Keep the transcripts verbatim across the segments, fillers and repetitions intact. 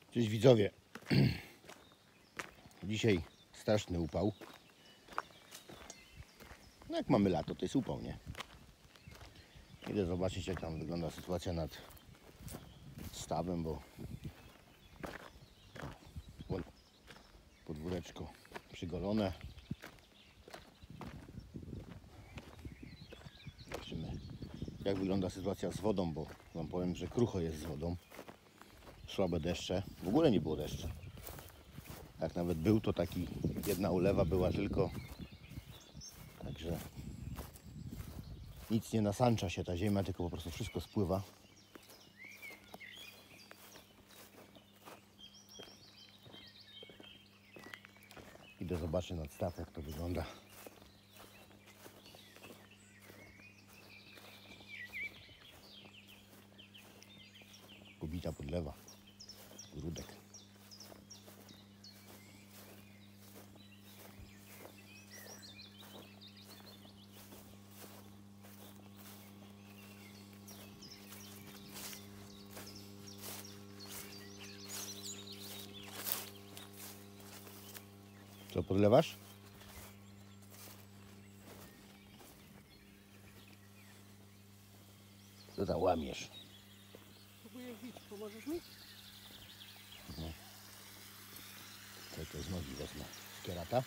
Cześć widzowie. Dzisiaj straszny upał. No jak mamy lato, to jest upał, nie? Idę zobaczyć, jak tam wygląda sytuacja nad stawem, bo podwóreczko przygolone. Zobaczymy, jak wygląda sytuacja z wodą, bo wam powiem, że krucho jest z wodą. Słabe deszcze, w ogóle nie było deszczu. Jak nawet był, to taki jedna ulewa była tylko. Także nic nie nasancza się ta ziemia, tylko po prostu wszystko spływa. Idę zobaczyć nad staw, jak to wygląda. Pobita podlewa, grudek. Co podlewasz? Co tam łamiesz? Próbuję bić, pomożesz mi? No. Co to z nogi wezmę? Z kierata?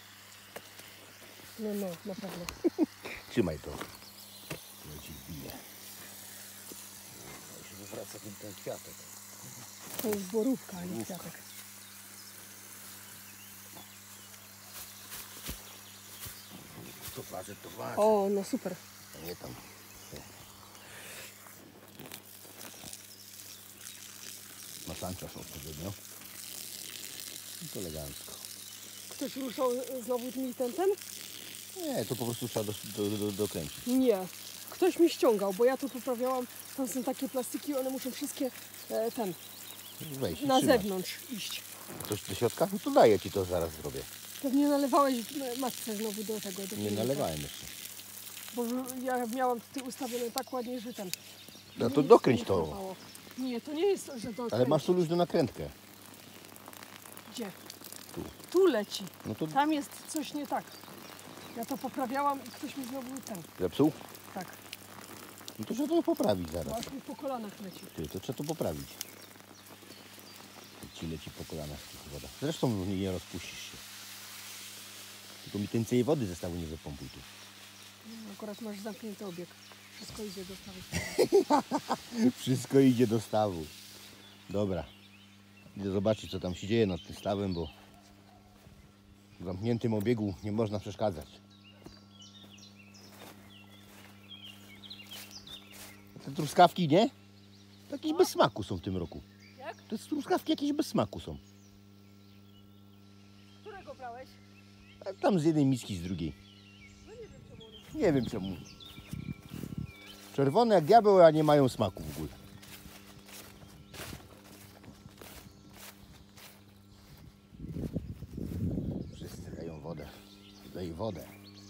No, no, na pewno. Trzymaj to. Ja ci wbiję. No, się wywraca ten, ten kwiatek. To jest borówka, a nie kwiatek. To facet, to facet. O, no super. A nie tam. Nasanczasz odpowiednio. I to elegancko. Ktoś ruszał znowu mi ten, ten? Nie, to po prostu trzeba do, do, do, dokręcić. Nie. Ktoś mi ściągał, bo ja to poprawiałam. Tam są takie plastiki, one muszą wszystkie e, ten, Weź, na trzymaj. zewnątrz iść. Coś do środka? No to daję ci to, zaraz zrobię. Pewnie nalewałeś matce znowu do tego. Do Nie pilnika. nalewałem jeszcze. Bo ja miałam tutaj ustawione tak ładnie, że ten... No to nic dokręć nie to. chowało. Nie, to nie jest, że dokręć. Ale masz tu luźną nakrętkę. Gdzie? Tu. Tu leci. No to Tam jest coś nie tak. Ja to poprawiałam i ktoś mi znowu ten. zepsuł? Tak. No to trzeba to poprawić zaraz. Aż mi po kolanach leci. Ty, to trzeba to poprawić. Ci leci po kolanach woda. Zresztą nie, nie rozpuścisz się. Tylko mi więcej wody zestawu nie wypompuj tu. No, akurat masz zamknięty obieg. Wszystko idzie do stawu. Wszystko idzie do stawu. Dobra. Idę zobaczyć, co tam się dzieje nad tym stawem, bo w zamkniętym obiegu nie można przeszkadzać. Te truskawki, nie? To jakieś bez smaku są w tym roku. Jak? Te truskawki jakieś bez smaku są. Którego brałeś? A tam z jednej miski, z drugiej. No nie wiem czemu. Nie wiem czemu. Czerwone jak diabeł, a nie mają smaku w ogóle. Wszyscy dają wodę. Daj wodę.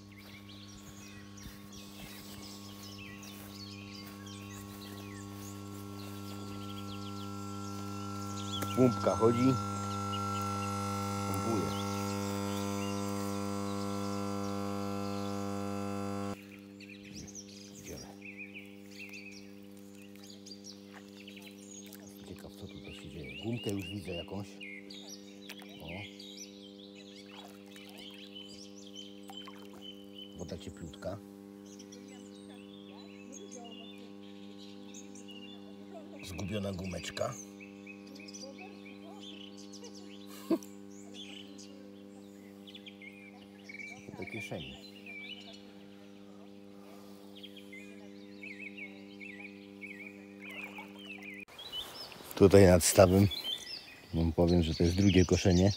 Pumpka chodzi. Pompuje. Ciekaw, co tutaj się dzieje. Gumkę już widzę jakąś. O. Woda cieplutka. Zgubiona gumeczka. Do kieszeni. Tutaj nad stawem wam powiem, że to jest drugie koszenie.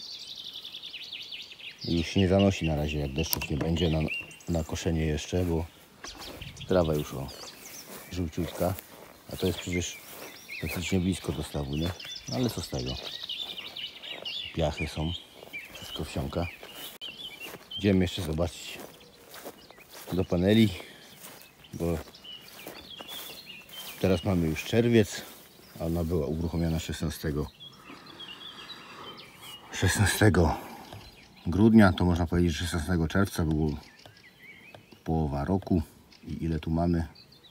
I już się nie zanosi na razie, jak deszczów nie będzie na, na koszenie jeszcze, bo trawa już o żółciutka, a to jest przecież praktycznie blisko do stawu, nie? No ale co z tego? Piachy są, wszystko wsiąka. Idziemy jeszcze zobaczyć do paneli, bo teraz mamy już czerwiec, a ona była uruchomiona szesnastego szesnastego grudnia, to można powiedzieć, że szesnastego czerwca było połowa roku i ile tu mamy?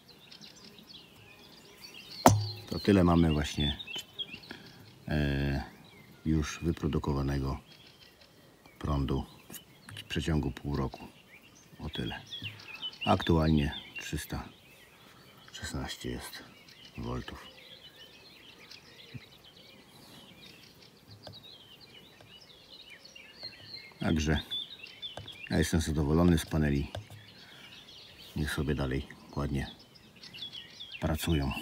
To tyle mamy właśnie e, już wyprodukowanego prądu w przeciągu pół roku. O tyle. Aktualnie trzysta szesnaście jest voltów. Także ja jestem zadowolony z paneli. Niech sobie dalej ładnie pracują.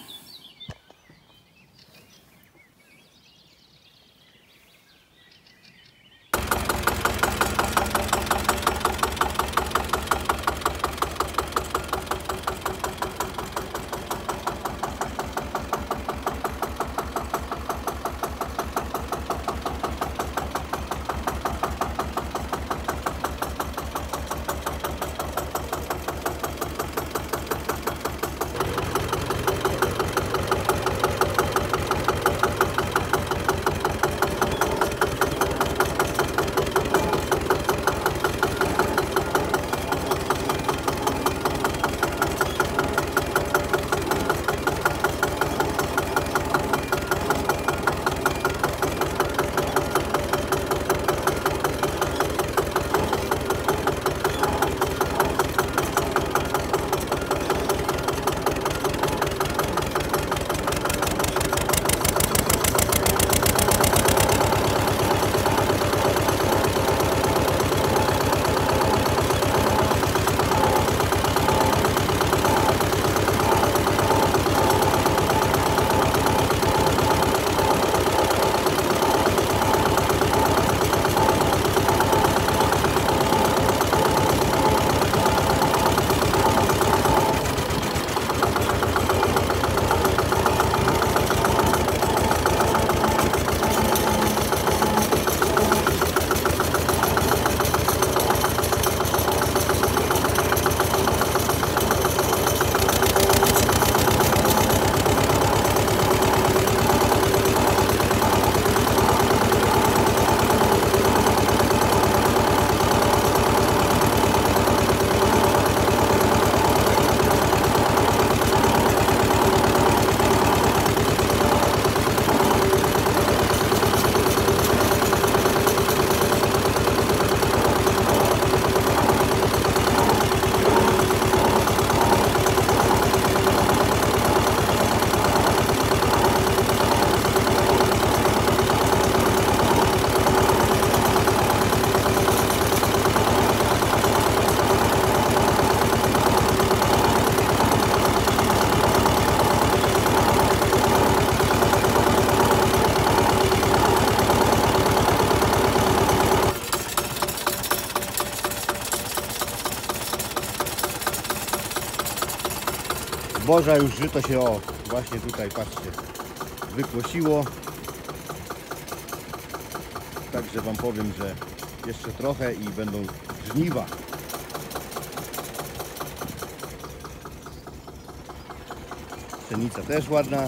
Zboża już żyto się, o, właśnie tutaj, patrzcie, wykłosiło. Także wam powiem, że jeszcze trochę i będą żniwa. Pszenica też ładna.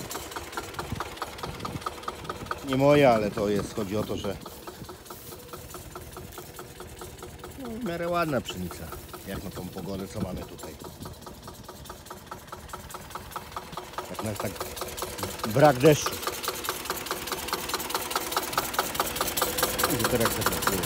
Nie moja, ale to jest, chodzi o to, że no, w miarę ładna pszenica, jak na tą pogodę, co mamy tutaj. Tak, na, tak brak deszczu. I teraz tak pracuje.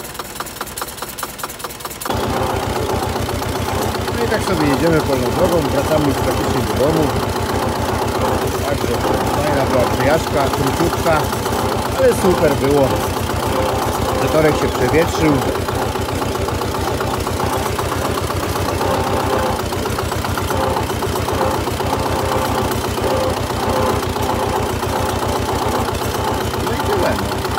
No i tak sobie jedziemy polną drogą, wracamy już praktycznie do domu. Także fajna była przejażdżka, króciutka, ale super było. Zatorek się przewietrzył. No i tyle.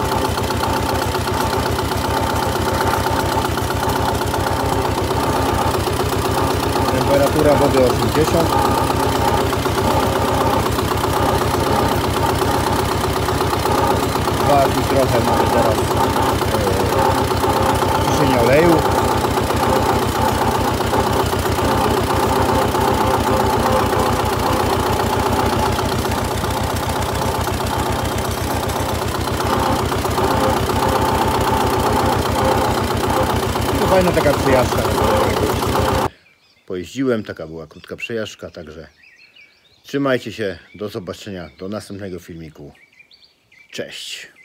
Temperatura wody osiemdziesiąt. I trochę mamy teraz e, ciszenie oleju. fajna taka przejażdżka. Pojeździłem, taka była krótka przejażdżka, także trzymajcie się, do zobaczenia, do następnego filmiku. Cześć!